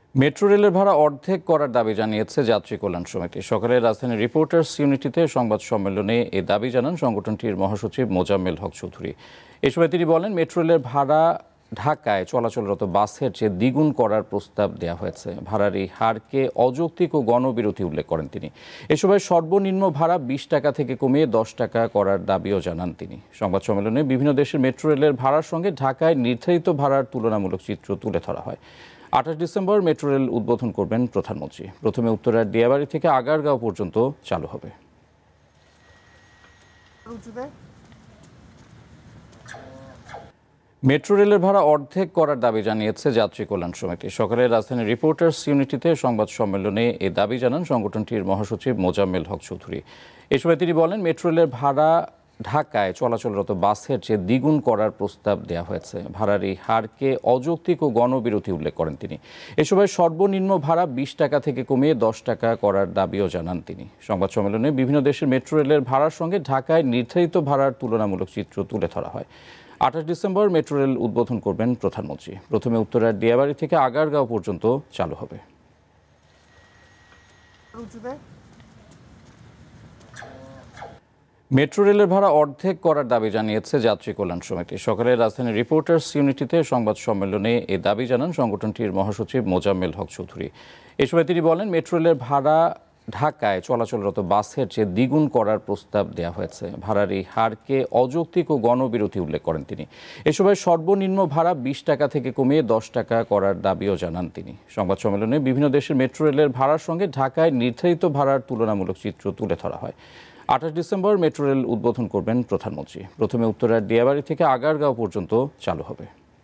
মেট্রোরেলের ভাড়া অর্ধেক করার দাবি জানিয়েছে যাত্রী কল্যাণ সমিতি। সকালে রাজধানীর রিপোর্টার্স ইউনিটিতে সংবাদ সম্মেলনে এ দাবি জানান সংগঠনটির মহাসচিব মোজাম্মেল হক চৌধুরী। এ সময় তিনি বলেন, মেট্রোরেলের ভাড়া ঢাকায় চলাচলরত বাসের চেয়ে দ্বিগুণ করার প্রস্তাব দেওয়া হয়েছে। ভাড়ার এই হারকে অযৌক্তিক ও গণবিরোধী উল্লেখ করেন তিনি। এ সময় সর্বনিম্ন ভাড়া ২০ টাকা থেকে কমিয়ে ১০ টাকা করার দাবিও জানান তিনি। সংবাদ সম্মেলনে বিভিন্ন দেশের মেট্রোরেলের ভাড়ার সঙ্গে ঢাকায় নির্ধারিত ভাড়ার তুলনামূলক চিত্র তুলে ধরা হয়। ২৮ ডিসেম্বর মেট্রোরেল উদ্বোধন করবেন প্রধানমন্ত্রী। প্রথমে উত্তরার দিয়াবাড়ি থেকে আগারগাঁও পর্যন্ত চালু হবে। মেট্রোরেলের ভাড়া অর্ধেক করার দাবি জানিয়েছে যাত্রী কল্যাণ সমিতি। সকালে রাজধানীর রিপোর্টার্স ইউনিটিতে সংবাদ সম্মেলনে এ দাবি জানান সংগঠনটির মহাসচিব মোজাম্মেল হক চৌধুরী। এ সময় তিনি বলেন, মেট্রোরেলের ভাড়া ঢাকায় চলাচলরত বাসের চেয়ে দ্বিগুণ করার প্রস্তাব দেওয়া হয়েছে। ভাড়ার এই হারকে অযৌক্তিক ও গণবিরোধী উল্লেখ করেন তিনি। এ সময় সর্বনিম্ন ভাড়া ২০ টাকা থেকে কমিয়ে ১০ টাকা করার দাবিও জানান তিনি। সংবাদ সম্মেলনে বিভিন্ন দেশের মেট্রোরেলের ভাড়ার সঙ্গে ঢাকায় নির্ধারিত ভাড়ার তুলনামূলক চিত্র তুলে ধরা হয়। ২৮ ডিসেম্বর মেট্রোরেল উদ্বোধন করবেন প্রধানমন্ত্রী। প্রথমে উত্তরার দিয়াবাড়ি থেকে আগারগাঁও পর্যন্ত চালু হবে। মেট্রোরেলের ভাড়া অর্ধেক করার দাবি জানিয়েছে যাত্রী কল্যাণ সমিতি। সকালে রাজধানীর রিপোর্টার্স ইউনিটিতে সংবাদ সম্মেলনে এ দাবি জানান সংগঠনটির মহাসচিব মোজাম্মেল হক চৌধুরী। এ সময় তিনি বলেন, মেট্রোরেলের ভাড়া ঢাকায় চলাচলরত বাসের চেয়ে দ্বিগুণ করার প্রস্তাব দেওয়া হয়েছে। ভাড়ার এই হারকে অযৌক্তিক ও গণবিরোধী উল্লেখ করেন তিনি। এ সময় সর্বনিম্ন ভাড়া ২০ টাকা থেকে কমিয়ে ১০ টাকা করার দাবিও জানান তিনি। সংবাদ সম্মেলনে বিভিন্ন দেশের মেট্রোরেলের ভাড়ার সঙ্গে ঢাকায় নির্ধারিত ভাড়ার তুলনামূলক চিত্র তুলে ধরা হয়। ২৮ ডিসেম্বর মেট্রোরেল উদ্বোধন করবেন প্রধানমন্ত্রী। প্রথমে উত্তরার দিয়াবাড়ি থেকে আগারগাঁও পর্যন্ত চালু হবে।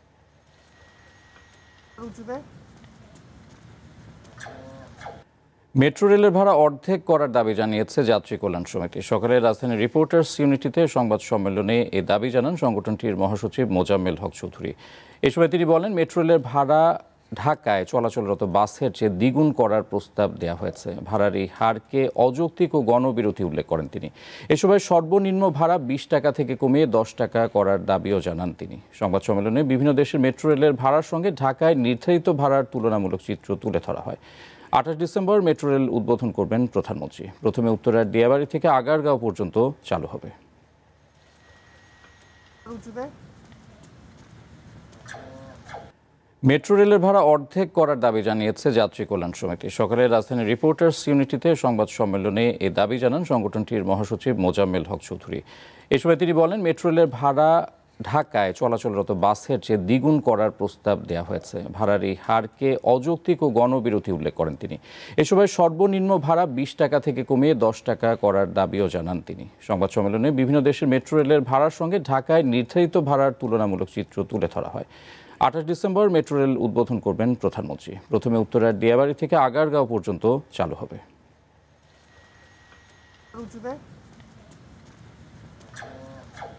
মেট্রোরেলের ভাড়া অর্ধেক করার দাবি জানিয়েছে যাত্রী কল্যাণ সমিতি। সকালে রাজধানীর রিপোর্টার্স ইউনিটিতে সংবাদ সম্মেলনে এ দাবি জানান সংগঠনটির মহাসচিব মোজাম্মেল হক চৌধুরী। এ সময় তিনি বলেন, মেট্রোরেলের ভাড়া ঢাকায় চলাচলরত বাসের চেয়ে দ্বিগুণ করার প্রস্তাব দেওয়া হয়েছে। ভাড়ার এই হারকে অযৌক্তিক ও গণবিরোধী উল্লেখ করেন তিনি। এ সময় সর্বনিম্ন ভাড়া ২০ টাকা থেকে কমিয়ে ১০ টাকা করার দাবিও জানান তিনি। সংবাদ সম্মেলনে বিভিন্ন দেশের মেট্রোরেলের ভাড়ার সঙ্গে ঢাকায় নির্ধারিত ভাড়ার তুলনামূলক চিত্র তুলে ধরা হয়। ২৮ ডিসেম্বর মেট্রোরেল উদ্বোধন করবেন প্রধানমন্ত্রী। প্রথমে উত্তরার দিয়াবাড়ি থেকে আগারগাঁও পর্যন্ত চালু হবে। মেট্রোরেলের ভাড়া অর্ধেক করার দাবি জানিয়েছে যাত্রী কল্যাণ সমিতি। সকালে রাজধানীর রিপোর্টার্স ইউনিটিতে সংবাদ সম্মেলনে এ দাবি জানান সংগঠনটির মহাসচিব মোজাম্মেল হক চৌধুরী। এ সময় তিনি বলেন, মেট্রোরেলের ভাড়া ঢাকায় চলাচলরত বাসের চেয়ে দ্বিগুণ করার প্রস্তাব দেওয়া হয়েছে। ভাড়ার এই হারকে অযৌক্তিক ও গণবিরোধী উল্লেখ করেন তিনি। এ সময় সর্বনিম্ন ভাড়া ২০ টাকা থেকে কমিয়ে ১০ টাকা করার দাবিও জানান তিনি। সংবাদ সম্মেলনে বিভিন্ন দেশের মেট্রোরেলের ভাড়ার সঙ্গে ঢাকায় নির্ধারিত ভাড়ার তুলনামূলক চিত্র তুলে ধরা হয়। ২৮ ডিসেম্বর মেট্রোরেল উদ্বোধন করবেন প্রধানমন্ত্রী। প্রথমে উত্তরার দিয়াবাড়ি থেকে আগারগাঁও পর্যন্ত চালু হবে। মেট্রোরেলের ভাড়া অর্ধেক করার দাবি জানিয়েছে যাত্রী কল্যাণ সমিতি। সকালে রাজধানীর রিপোর্টার্স ইউনিটিতে সংবাদ সম্মেলনে এ দাবি জানান সংগঠনটির মহাসচিব মোজাম্মেল হক চৌধুরী। এ সময় তিনি বলেন, মেট্রোরেলের ভাড়া ঢাকায় চলাচলরত বাসের চেয়ে দ্বিগুণ করার প্রস্তাব দেওয়া হয়েছে। ভাড়ার এই হারকে অযৌক্তিক ও গণবিরোধী উল্লেখ করেন তিনি। এ সময় সর্বনিম্ন ভাড়া ২০ টাকা থেকে কমিয়ে ১০ টাকা করার দাবিও জানান তিনি। সংবাদ সম্মেলনে বিভিন্ন দেশের মেট্রোরেলের ভাড়ার সঙ্গে ঢাকায় নির্ধারিত ভাড়ার তুলনামূলক চিত্র তুলে ধরা হয়। ২৮ ডিসেম্বর মেট্রোরেল উদ্বোধন করবেন প্রধানমন্ত্রী। প্রথমে উত্তরার দিয়াবাড়ি থেকে আগারগাঁও পর্যন্ত চালু হবে।